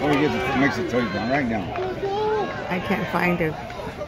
Or you get the mix of toys down right now. I can't find it.